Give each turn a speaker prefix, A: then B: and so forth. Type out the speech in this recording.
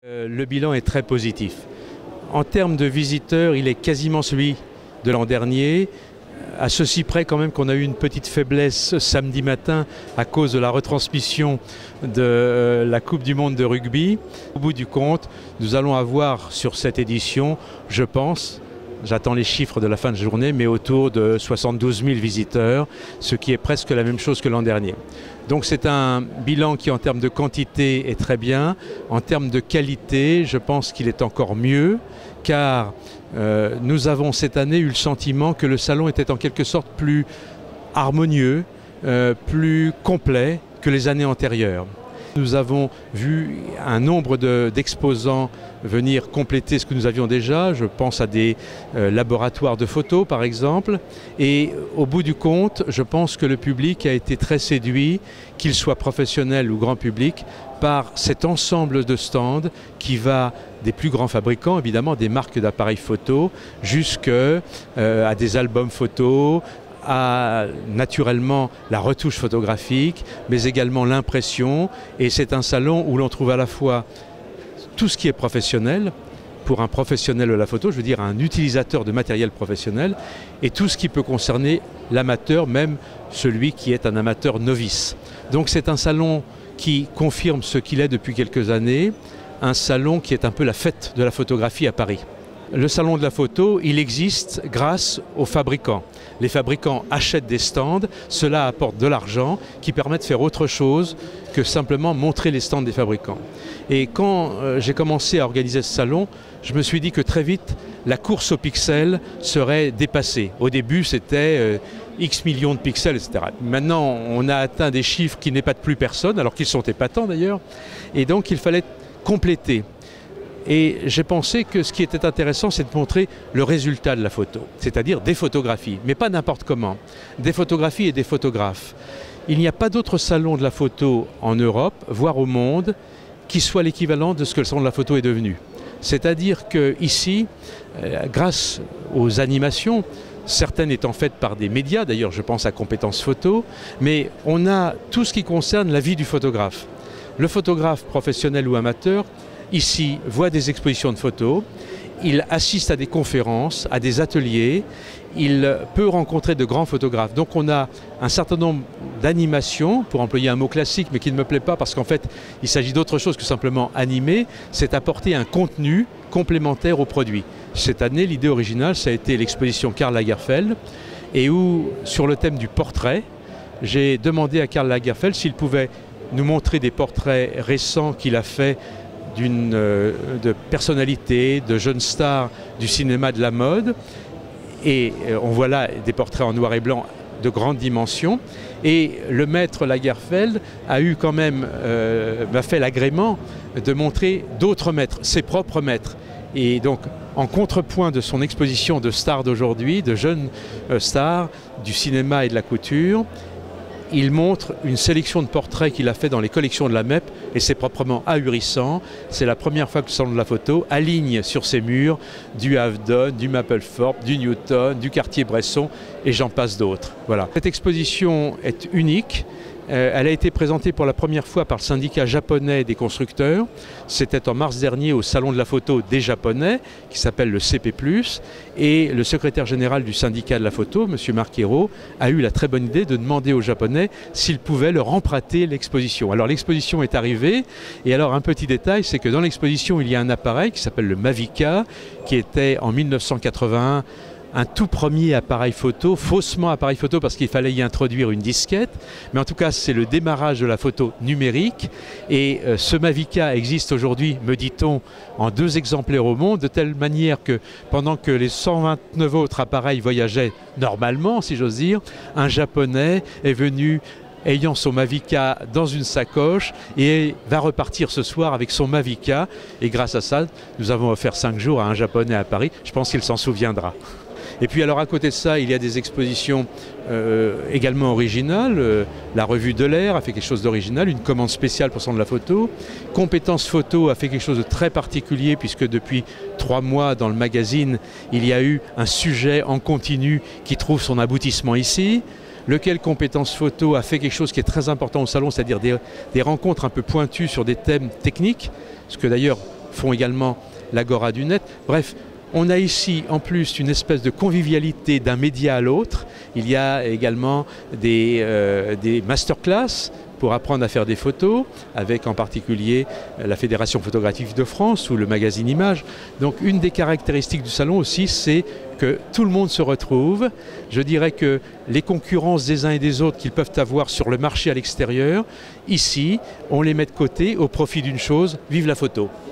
A: Le bilan est très positif. En termes de visiteurs, il est quasiment celui de l'an dernier, à ceci près quand même qu'on a eu une petite faiblesse samedi matin à cause de la retransmission de la Coupe du Monde de rugby. Au bout du compte, nous allons avoir sur cette édition, je pense, j'attends les chiffres de la fin de journée, mais autour de 72 000 visiteurs, ce qui est presque la même chose que l'an dernier. Donc c'est un bilan qui en termes de quantité est très bien. En termes de qualité, je pense qu'il est encore mieux, car nous avons cette année eu le sentiment que le salon était en quelque sorte plus harmonieux, plus complet que les années antérieures. Nous avons vu un nombre d'exposants venir compléter ce que nous avions déjà. Je pense à des laboratoires de photos par exemple. Et au bout du compte, je pense que le public a été très séduit, qu'il soit professionnel ou grand public, par cet ensemble de stands qui va des plus grands fabricants, évidemment des marques d'appareils photo, jusqu'à des albums photos, à naturellement la retouche photographique, mais également l'impression. Et c'est un salon où l'on trouve à la fois tout ce qui est professionnel, pour un professionnel de la photo, je veux dire un utilisateur de matériel professionnel, et tout ce qui peut concerner l'amateur, même celui qui est un amateur novice. Donc c'est un salon qui confirme ce qu'il est depuis quelques années, un salon qui est un peu la fête de la photographie à Paris. Le salon de la photo, il existe grâce aux fabricants. Les fabricants achètent des stands, cela apporte de l'argent qui permet de faire autre chose que simplement montrer les stands des fabricants. Et quand j'ai commencé à organiser ce salon, je me suis dit que très vite, la course aux pixels serait dépassée. Au début, c'était X millions de pixels, etc. Maintenant, on a atteint des chiffres qui n'est pas de plus personne, alors qu'ils sont épatants d'ailleurs. Et donc, il fallait compléter. Et j'ai pensé que ce qui était intéressant, c'est de montrer le résultat de la photo, c'est-à-dire des photographies, mais pas n'importe comment, des photographies et des photographes. Il n'y a pas d'autre salon de la photo en Europe, voire au monde, qui soit l'équivalent de ce que le salon de la photo est devenu. C'est-à-dire qu'ici, grâce aux animations, certaines étant faites par des médias, d'ailleurs je pense à Compétences Photo, mais on a tout ce qui concerne la vie du photographe. Le photographe professionnel ou amateur, ici, voit des expositions de photos, il assiste à des conférences, à des ateliers, il peut rencontrer de grands photographes. Donc on a un certain nombre d'animations, pour employer un mot classique mais qui ne me plaît pas parce qu'en fait il s'agit d'autre chose que simplement animer, c'est apporter un contenu complémentaire au produit. Cette année, l'idée originale, ça a été l'exposition Karl Lagerfeld, et où, sur le thème du portrait, j'ai demandé à Karl Lagerfeld s'il pouvait nous montrer des portraits récents qu'il a fait de personnalités, de jeunes stars du cinéma de la mode. Et on voit là des portraits en noir et blanc de grande dimension. Et le maître Lagerfeld a eu quand même, m'a fait l'agrément de montrer d'autres maîtres, ses propres maîtres. Et donc, en contrepoint de son exposition de stars d'aujourd'hui, de jeunes stars du cinéma et de la couture, il montre une sélection de portraits qu'il a fait dans les collections de la MEP, et c'est proprement ahurissant. C'est la première fois que le salon de la photo aligne sur ses murs du Avedon, du Mapplethorpe, du Newton, du Cartier-Bresson, et j'en passe d'autres. Voilà. Cette exposition est unique. Elle a été présentée pour la première fois par le syndicat japonais des constructeurs. C'était en mars dernier au salon de la photo des Japonais, qui s'appelle le CP+. Et le secrétaire général du syndicat de la photo, M. Marquero, a eu la très bonne idée de demander aux Japonais s'ils pouvaient leur emprunter l'exposition. Alors l'exposition est arrivée, et alors un petit détail, c'est que dans l'exposition, il y a un appareil qui s'appelle le Mavica, qui était en 1981 un tout premier appareil photo, faussement appareil photo parce qu'il fallait y introduire une disquette, mais en tout cas c'est le démarrage de la photo numérique, et ce Mavica existe aujourd'hui, me dit-on, en 2 exemplaires au monde, de telle manière que pendant que les 129 autres appareils voyageaient normalement, si j'ose dire, un Japonais est venu ayant son Mavica dans une sacoche et va repartir ce soir avec son Mavica, et grâce à ça, nous avons offert 5 jours à un Japonais à Paris, je pense qu'il s'en souviendra. Et puis alors à côté de ça, il y a des expositions également originales. La revue de l'air a fait quelque chose d'original, une commande spéciale pour le salon de la photo. Compétences Photo a fait quelque chose de très particulier puisque depuis 3 mois dans le magazine, il y a eu un sujet en continu qui trouve son aboutissement ici. Lequel Compétences Photo a fait quelque chose qui est très important au salon, c'est-à-dire des rencontres un peu pointues sur des thèmes techniques, ce que d'ailleurs font également l'Agora du Net. Bref, on a ici en plus une espèce de convivialité d'un média à l'autre. Il y a également des masterclass pour apprendre à faire des photos, avec en particulier la Fédération photographique de France ou le magazine Images. Donc une des caractéristiques du salon aussi, c'est que tout le monde se retrouve. Je dirais que les concurrences des uns et des autres qu'ils peuvent avoir sur le marché à l'extérieur, ici, on les met de côté au profit d'une chose, vive la photo.